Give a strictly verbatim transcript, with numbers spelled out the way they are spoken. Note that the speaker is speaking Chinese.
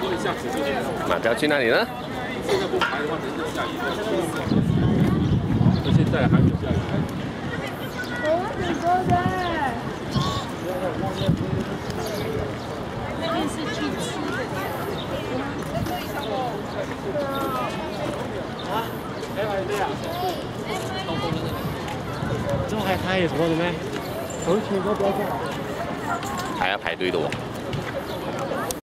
马标去哪里呢？ 现在不排的话，等下雨。那现在还没下雨。 我很多的。那边是去吃的。 啊？哎，对呀。这还开什么的咩？好似嗰邊真係。 还要排队的哦。